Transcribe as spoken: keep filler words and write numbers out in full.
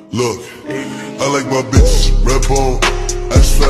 Look, I like my bitches red bone, ice